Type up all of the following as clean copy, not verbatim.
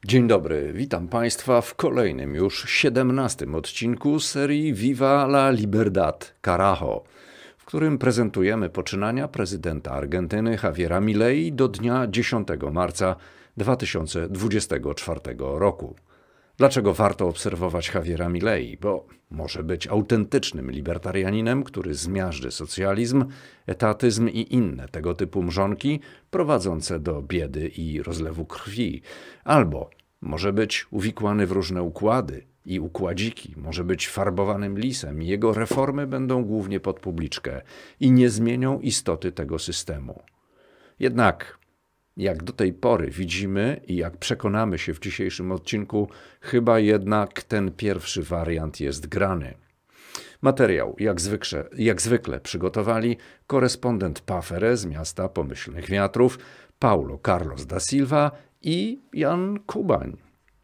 Dzień dobry, witam Państwa w kolejnym już 17. odcinku serii Viva la Libertad Carajo, w którym prezentujemy poczynania prezydenta Argentyny Javiera Milei do dnia 10 marca 2024 roku. Dlaczego warto obserwować Javiera Milei? Bo może być autentycznym libertarianinem, który zmiażdży socjalizm, etatyzm i inne tego typu mrzonki prowadzące do biedy i rozlewu krwi. Albo może być uwikłany w różne układy i układziki, może być farbowanym lisem i jego reformy będą głównie pod publiczkę i nie zmienią istoty tego systemu. Jednak jak do tej pory widzimy i jak przekonamy się w dzisiejszym odcinku, chyba jednak ten pierwszy wariant jest grany. Materiał jak zwykle przygotowali korespondent Pafere z miasta Pomyślnych Wiatrów, Paulo Carlos da Silva i Jan Kubań.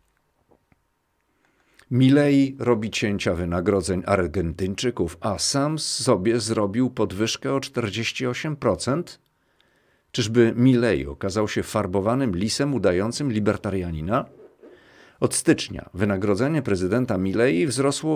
Milei robi cięcia wynagrodzeń Argentyńczyków, a sam sobie zrobił podwyżkę o 48%? Czyżby Milei okazał się farbowanym lisem udającym libertarianina? Od stycznia wynagrodzenie prezydenta Milei wzrosło o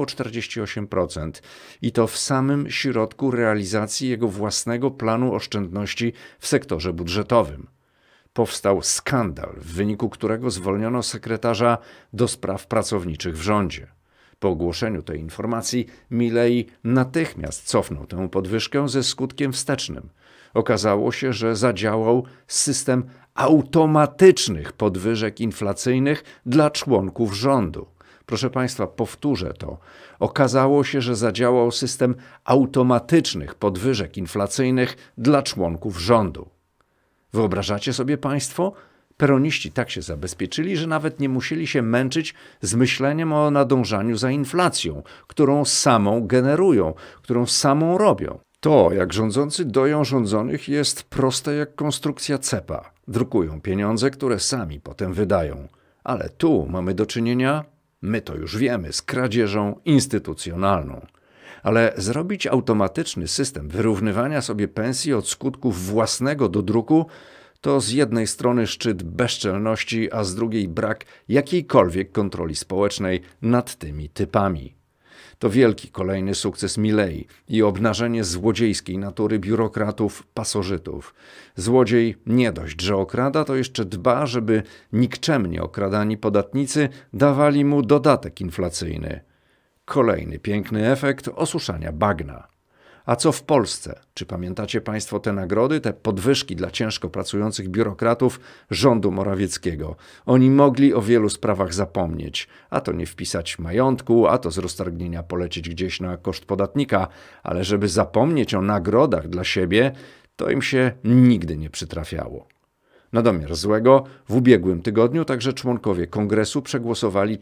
48% i to w samym środku realizacji jego własnego planu oszczędności w sektorze budżetowym. Powstał skandal, w wyniku którego zwolniono sekretarza do spraw pracowniczych w rządzie. Po ogłoszeniu tej informacji Milei natychmiast cofnął tę podwyżkę ze skutkiem wstecznym. Okazało się, że zadziałał system automatycznych podwyżek inflacyjnych dla członków rządu. Proszę Państwa, powtórzę to. Okazało się, że zadziałał system automatycznych podwyżek inflacyjnych dla członków rządu. Wyobrażacie sobie Państwo? Peroniści tak się zabezpieczyli, że nawet nie musieli się męczyć z myśleniem o nadążaniu za inflacją, którą samą generują, którą samą robią. To, jak rządzący doją rządzonych, jest proste jak konstrukcja cepa. Drukują pieniądze, które sami potem wydają. Ale tu mamy do czynienia, my to już wiemy, z kradzieżą instytucjonalną. Ale zrobić automatyczny system wyrównywania sobie pensji od skutków własnego dodruku to z jednej strony szczyt bezczelności, a z drugiej brak jakiejkolwiek kontroli społecznej nad tymi typami. To wielki kolejny sukces Milei i obnażenie złodziejskiej natury biurokratów, pasożytów. Złodziej nie dość, że okrada, to jeszcze dba, żeby nikczemnie okradani podatnicy dawali mu dodatek inflacyjny. Kolejny piękny efekt osuszania bagna. A co w Polsce? Czy pamiętacie Państwo te nagrody, te podwyżki dla ciężko pracujących biurokratów rządu Morawieckiego? Oni mogli o wielu sprawach zapomnieć, a to nie wpisać majątku, a to z roztargnienia polecieć gdzieś na koszt podatnika, ale żeby zapomnieć o nagrodach dla siebie, to im się nigdy nie przytrafiało. Na domiar złego w ubiegłym tygodniu także członkowie kongresu przegłosowali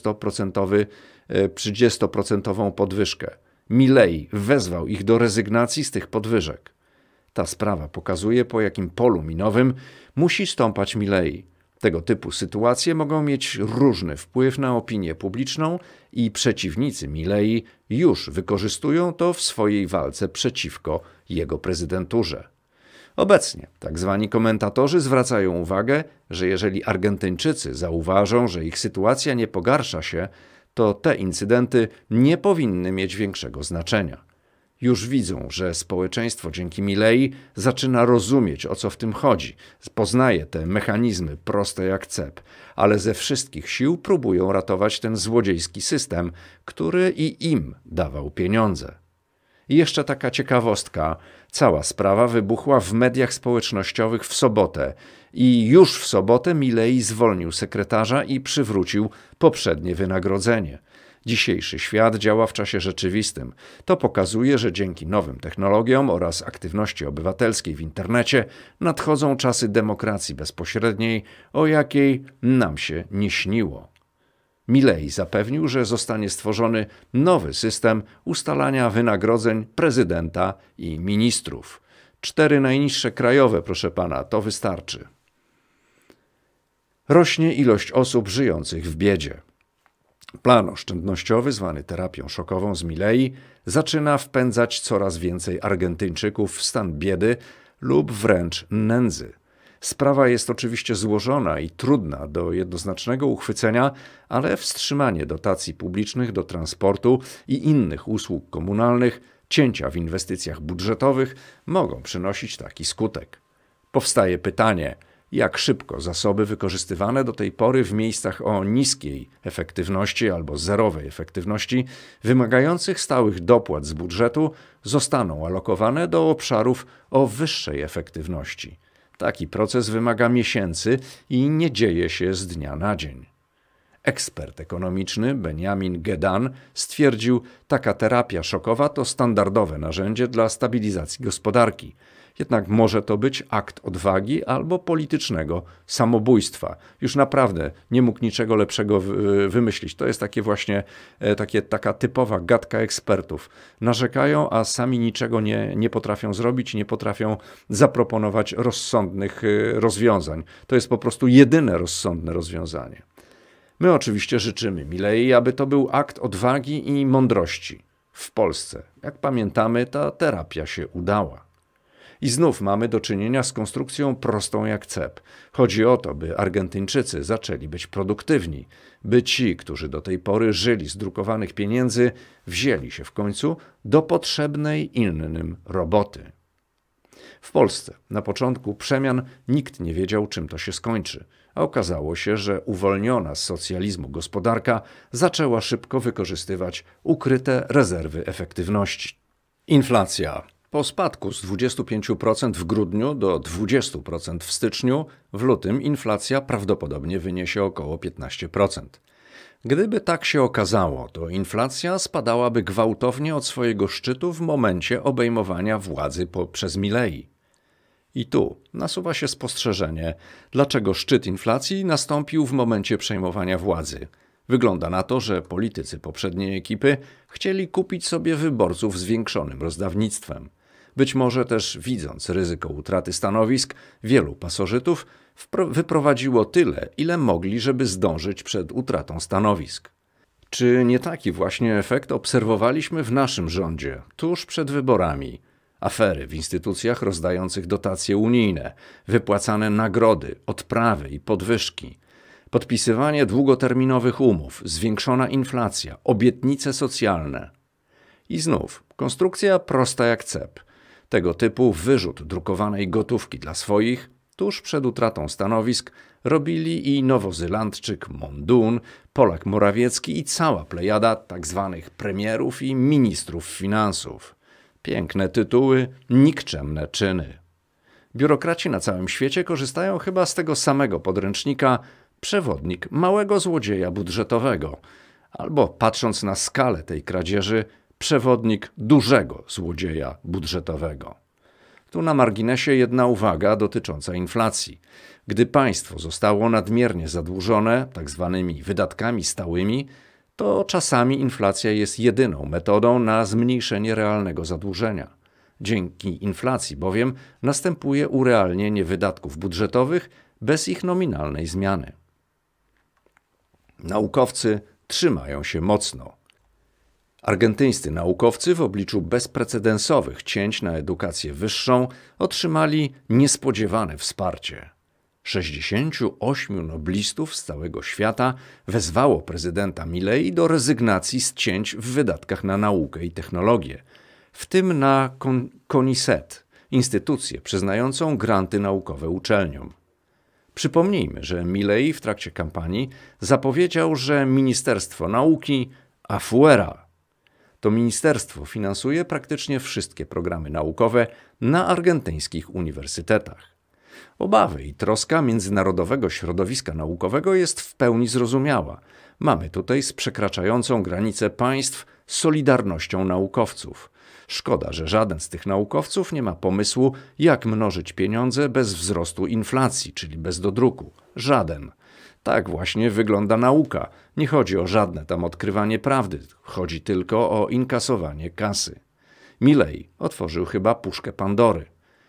30% podwyżkę. Milei wezwał ich do rezygnacji z tych podwyżek. Ta sprawa pokazuje, po jakim polu minowym musi stąpać Milei. Tego typu sytuacje mogą mieć różny wpływ na opinię publiczną i przeciwnicy Milei już wykorzystują to w swojej walce przeciwko jego prezydenturze. Obecnie tak zwani komentatorzy zwracają uwagę, że jeżeli Argentyńczycy zauważą, że ich sytuacja nie pogarsza się, to te incydenty nie powinny mieć większego znaczenia. Już widzą, że społeczeństwo dzięki Milei zaczyna rozumieć, o co w tym chodzi. Poznaje te mechanizmy proste jak cep, ale ze wszystkich sił próbują ratować ten złodziejski system, który i im dawał pieniądze. I jeszcze taka ciekawostka. Cała sprawa wybuchła w mediach społecznościowych w sobotę i już w sobotę Milei zwolnił sekretarza i przywrócił poprzednie wynagrodzenie. Dzisiejszy świat działa w czasie rzeczywistym. To pokazuje, że dzięki nowym technologiom oraz aktywności obywatelskiej w internecie nadchodzą czasy demokracji bezpośredniej, o jakiej nam się nie śniło. Milei zapewnił, że zostanie stworzony nowy system ustalania wynagrodzeń prezydenta i ministrów. 4 najniższe krajowe, proszę pana, to wystarczy. Rośnie ilość osób żyjących w biedzie. Plan oszczędnościowy, zwany terapią szokową z Milei, zaczyna wpędzać coraz więcej Argentyńczyków w stan biedy lub wręcz nędzy. Sprawa jest oczywiście złożona i trudna do jednoznacznego uchwycenia, ale wstrzymanie dotacji publicznych do transportu i innych usług komunalnych, cięcia w inwestycjach budżetowych mogą przynosić taki skutek. Powstaje pytanie, jak szybko zasoby wykorzystywane do tej pory w miejscach o niskiej efektywności albo zerowej efektywności, wymagających stałych dopłat z budżetu, zostaną alokowane do obszarów o wyższej efektywności. Taki proces wymaga miesięcy i nie dzieje się z dnia na dzień. Ekspert ekonomiczny Benjamin Gedan stwierdził, taka terapia szokowa to standardowe narzędzie dla stabilizacji gospodarki. Jednak może to być akt odwagi albo politycznego samobójstwa. Już naprawdę nie mógł niczego lepszego wymyślić. To jest taka typowa gadka ekspertów. Narzekają, a sami niczego nie potrafią zrobić, nie potrafią zaproponować rozsądnych rozwiązań. To jest po prostu jedyne rozsądne rozwiązanie. My oczywiście życzymy Milei, aby to był akt odwagi i mądrości. W Polsce, jak pamiętamy, ta terapia się udała. I znów mamy do czynienia z konstrukcją prostą jak cep. Chodzi o to, by Argentyńczycy zaczęli być produktywni, by ci, którzy do tej pory żyli z drukowanych pieniędzy, wzięli się w końcu do potrzebnej innym roboty. W Polsce na początku przemian nikt nie wiedział, czym to się skończy, a okazało się, że uwolniona z socjalizmu gospodarka zaczęła szybko wykorzystywać ukryte rezerwy efektywności. Inflacja. Po spadku z 25% w grudniu do 20% w styczniu, w lutym inflacja prawdopodobnie wyniesie około 15%. Gdyby tak się okazało, to inflacja spadałaby gwałtownie od swojego szczytu w momencie obejmowania władzy przez Milei. I tu nasuwa się spostrzeżenie, dlaczego szczyt inflacji nastąpił w momencie przejmowania władzy. Wygląda na to, że politycy poprzedniej ekipy chcieli kupić sobie wyborców zwiększonym rozdawnictwem. Być może też widząc ryzyko utraty stanowisk, wielu pasożytów wyprowadziło tyle, ile mogli, żeby zdążyć przed utratą stanowisk. Czy nie taki właśnie efekt obserwowaliśmy w naszym rządzie, tuż przed wyborami? Afery w instytucjach rozdających dotacje unijne, wypłacane nagrody, odprawy i podwyżki, podpisywanie długoterminowych umów, zwiększona inflacja, obietnice socjalne. I znów konstrukcja prosta jak cep. Tego typu wyrzut drukowanej gotówki dla swoich, tuż przed utratą stanowisk, robili i Nowozelandczyk Mondun, Polak Morawiecki i cała plejada tzw. premierów i ministrów finansów. Piękne tytuły, nikczemne czyny. Biurokraci na całym świecie korzystają chyba z tego samego podręcznika Przewodnik małego złodzieja budżetowego, albo patrząc na skalę tej kradzieży, Przewodnik dużego złodzieja budżetowego. Tu na marginesie jedna uwaga dotycząca inflacji. Gdy państwo zostało nadmiernie zadłużone tzw. wydatkami stałymi, to czasami inflacja jest jedyną metodą na zmniejszenie realnego zadłużenia. Dzięki inflacji bowiem następuje urealnienie wydatków budżetowych bez ich nominalnej zmiany. Naukowcy trzymają się mocno. Argentyńscy naukowcy w obliczu bezprecedensowych cięć na edukację wyższą otrzymali niespodziewane wsparcie. 68 noblistów z całego świata wezwało prezydenta Milei do rezygnacji z cięć w wydatkach na naukę i technologię, w tym na CONICET, instytucję przyznającą granty naukowe uczelniom. Przypomnijmy, że Milei w trakcie kampanii zapowiedział, że Ministerstwo Nauki afuera. To ministerstwo finansuje praktycznie wszystkie programy naukowe na argentyńskich uniwersytetach. Obawy i troska międzynarodowego środowiska naukowego jest w pełni zrozumiała. Mamy tutaj z przekraczającą granicę państw solidarnością naukowców. Szkoda, że żaden z tych naukowców nie ma pomysłu, jak mnożyć pieniądze bez wzrostu inflacji, czyli bez dodruku. Żaden. Tak właśnie wygląda nauka. Nie chodzi o żadne tam odkrywanie prawdy. Chodzi tylko o inkasowanie kasy. Milei otworzył chyba puszkę Pandory.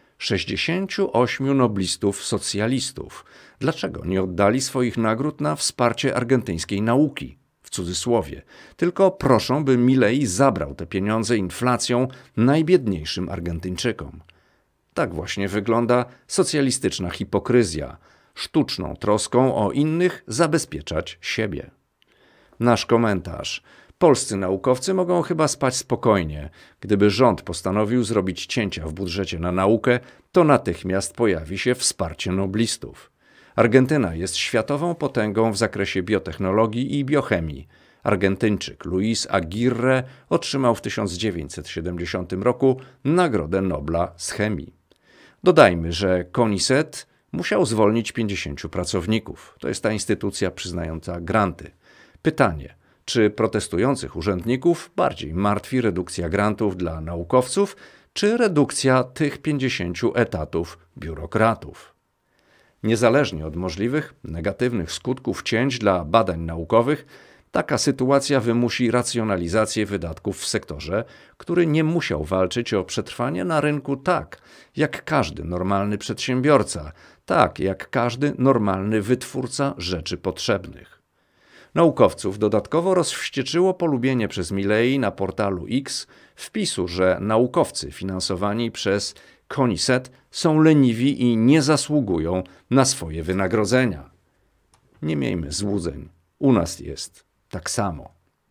68 noblistów socjalistów. Dlaczego nie oddali swoich nagród na wsparcie argentyńskiej nauki? W cudzysłowie. Tylko proszą, by Milei zabrał te pieniądze inflacją najbiedniejszym Argentyńczykom. Tak właśnie wygląda socjalistyczna hipokryzja, sztuczną troską o innych zabezpieczać siebie. Nasz komentarz. Polscy naukowcy mogą chyba spać spokojnie. Gdyby rząd postanowił zrobić cięcia w budżecie na naukę, to natychmiast pojawi się wsparcie noblistów. Argentyna jest światową potęgą w zakresie biotechnologii i biochemii. Argentyńczyk Luis Aguirre otrzymał w 1970 roku Nagrodę Nobla z chemii. Dodajmy, że CONICET musiał zwolnić 50 pracowników. To jest ta instytucja przyznająca granty. Pytanie, czy protestujących urzędników bardziej martwi redukcja grantów dla naukowców, czy redukcja tych 50 etatów biurokratów? Niezależnie od możliwych negatywnych skutków cięć dla badań naukowych, taka sytuacja wymusi racjonalizację wydatków w sektorze, który nie musiał walczyć o przetrwanie na rynku tak, jak każdy normalny przedsiębiorca, tak jak każdy normalny wytwórca rzeczy potrzebnych. Naukowców dodatkowo rozwścieczyło polubienie przez Milei na portalu X wpisu, że naukowcy finansowani przez CONICET są leniwi i nie zasługują na swoje wynagrodzenia. Nie miejmy złudzeń, u nas jest tak samo.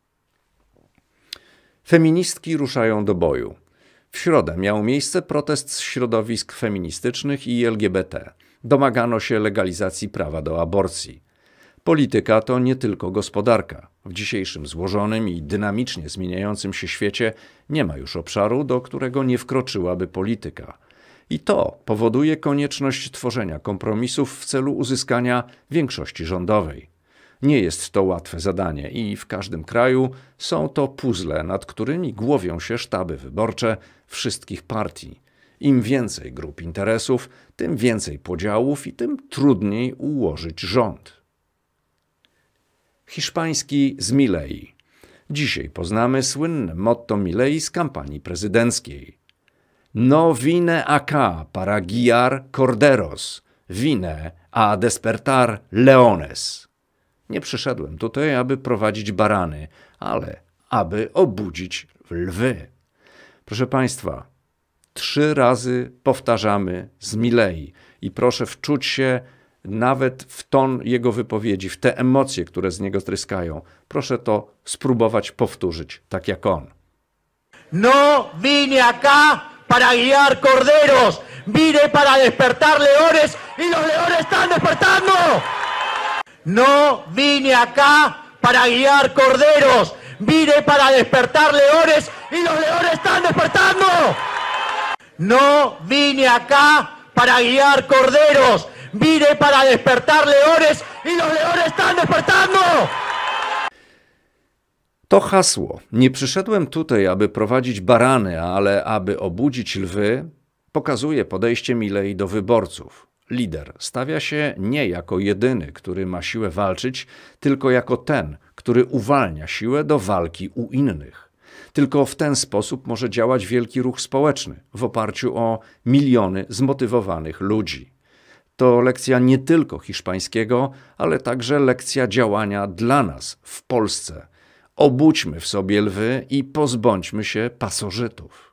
Feministki ruszają do boju. W środę miał miejsce protest z środowisk feministycznych i LGBT. Domagano się legalizacji prawa do aborcji. Polityka to nie tylko gospodarka. W dzisiejszym złożonym i dynamicznie zmieniającym się świecie nie ma już obszaru, do którego nie wkroczyłaby polityka. I to powoduje konieczność tworzenia kompromisów w celu uzyskania większości rządowej. Nie jest to łatwe zadanie i w każdym kraju są to puzzle, nad którymi głowią się sztaby wyborcze wszystkich partii. Im więcej grup interesów, tym więcej podziałów i tym trudniej ułożyć rząd. Hiszpański z Milei. Dzisiaj poznamy słynne motto Milei z kampanii prezydenckiej. No vine acá para guiar corderos, vine a despertar leones. Nie przyszedłem tutaj, aby prowadzić barany, ale aby obudzić lwy. Proszę Państwa, 3 razy powtarzamy z Milei i proszę wczuć się nawet w ton jego wypowiedzi, w te emocje, które z niego tryskają. Proszę to spróbować powtórzyć, tak jak on. No vine acá para guiar corderos, vine para despertar leones y los leones están despertando. No vine acá para guiar corderos, vine para despertar leones y los leones están despertando. No vine acá para guiar corderos, vine para despertar leones y los leones están despertando. To hasło, nie przyszedłem tutaj, aby prowadzić barany, ale aby obudzić lwy, pokazuje podejście Milei do wyborców. Lider stawia się nie jako jedyny, który ma siłę walczyć, tylko jako ten, który uwalnia siłę do walki u innych. Tylko w ten sposób może działać wielki ruch społeczny w oparciu o miliony zmotywowanych ludzi. To lekcja nie tylko hiszpańskiego, ale także lekcja działania dla nas w Polsce. Obudźmy w sobie lwy i pozbądźmy się pasożytów.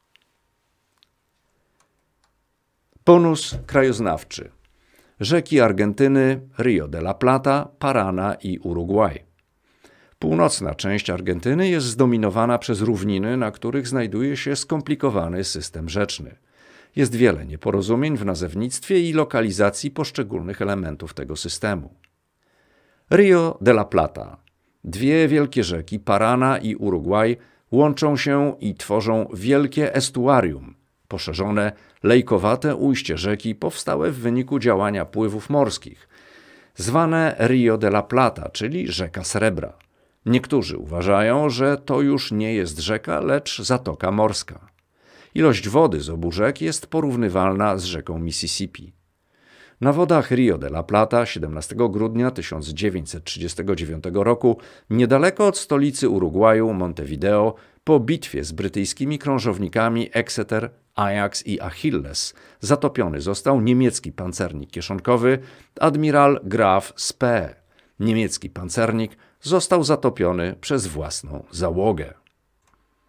Bonus krajoznawczy. Rzeki Argentyny, Rio de la Plata, Parana i Urugwaj. Północna część Argentyny jest zdominowana przez równiny, na których znajduje się skomplikowany system rzeczny. Jest wiele nieporozumień w nazewnictwie i lokalizacji poszczególnych elementów tego systemu. Rio de la Plata. 2 wielkie rzeki, Parana i Urugwaj, łączą się i tworzą wielkie estuarium, poszerzone, lejkowate ujście rzeki powstałe w wyniku działania pływów morskich, zwane Rio de la Plata, czyli rzeka srebra. Niektórzy uważają, że to już nie jest rzeka, lecz zatoka morska. Ilość wody z obu rzek jest porównywalna z rzeką Mississippi. Na wodach Rio de la Plata 17 grudnia 1939 roku, niedaleko od stolicy Urugwaju, Montevideo, po bitwie z brytyjskimi krążownikami Exeter, Ajax i Achilles, zatopiony został niemiecki pancernik kieszonkowy admiral Graf Spee. Niemiecki pancernik został zatopiony przez własną załogę.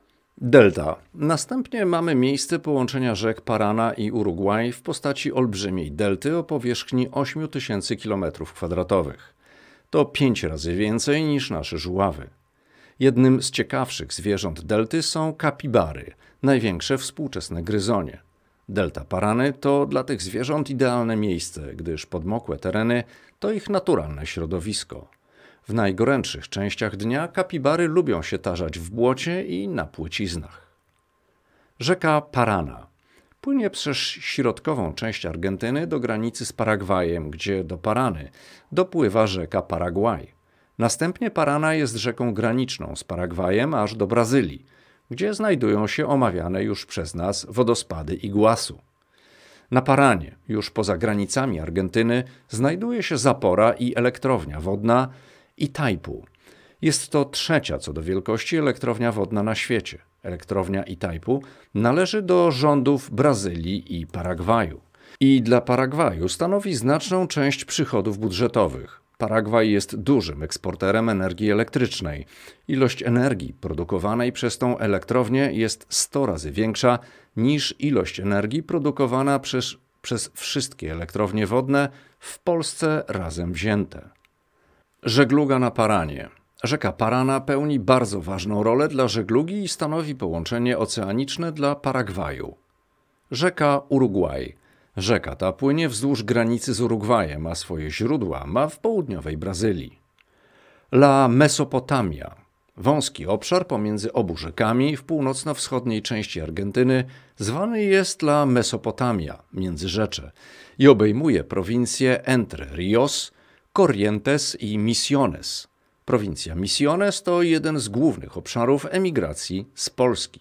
Delta. Następnie mamy miejsce połączenia rzek Parana i Urugwaj w postaci olbrzymiej delty o powierzchni 8000 km². To 5 razy więcej niż nasze żuławy. Jednym z ciekawszych zwierząt delty są kapibary, największe współczesne gryzonie. Delta Parany to dla tych zwierząt idealne miejsce, gdyż podmokłe tereny to ich naturalne środowisko. W najgorętszych częściach dnia kapibary lubią się tarzać w błocie i na płyciznach. Rzeka Parana płynie przez środkową część Argentyny do granicy z Paragwajem, gdzie do Parany dopływa rzeka Paraguay. Następnie Parana jest rzeką graniczną z Paragwajem aż do Brazylii, gdzie znajdują się omawiane już przez nas wodospady Iguazu. Na Paranie, już poza granicami Argentyny, znajduje się zapora i elektrownia wodna Itaipu. Jest to trzecia co do wielkości elektrownia wodna na świecie. Elektrownia Itaipu należy do rządów Brazylii i Paragwaju. I dla Paragwaju stanowi znaczną część przychodów budżetowych. Paragwaj jest dużym eksporterem energii elektrycznej. Ilość energii produkowanej przez tą elektrownię jest 100 razy większa niż ilość energii produkowana przez wszystkie elektrownie wodne w Polsce razem wzięte. Żegluga na Paranie. Rzeka Parana pełni bardzo ważną rolę dla żeglugi i stanowi połączenie oceaniczne dla Paragwaju. Rzeka Urugwaj. Rzeka ta płynie wzdłuż granicy z Urugwajem, a swoje źródła ma w południowej Brazylii. La Mesopotamia. Wąski obszar pomiędzy obu rzekami w północno-wschodniej części Argentyny zwany jest La Mesopotamia, Międzyrzecze, i obejmuje prowincje Entre Ríos, Corrientes i Misiones. Prowincja Misiones to jeden z głównych obszarów emigracji z Polski.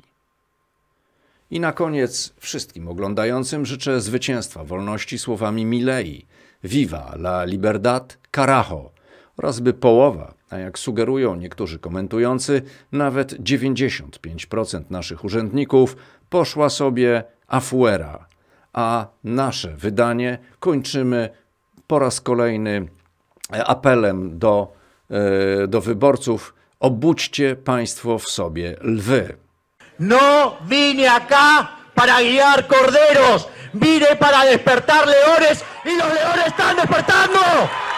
I na koniec wszystkim oglądającym życzę zwycięstwa wolności słowami Milei, Viva la Libertad, Carajo, oraz by połowa, a jak sugerują niektórzy komentujący, nawet 95% naszych urzędników poszła sobie afuera, a nasze wydanie kończymy po raz kolejny apelem do wyborców: obudźcie państwo w sobie lwy. No vine acá para guiar corderos, vine para despertar leones y los leones están despertando.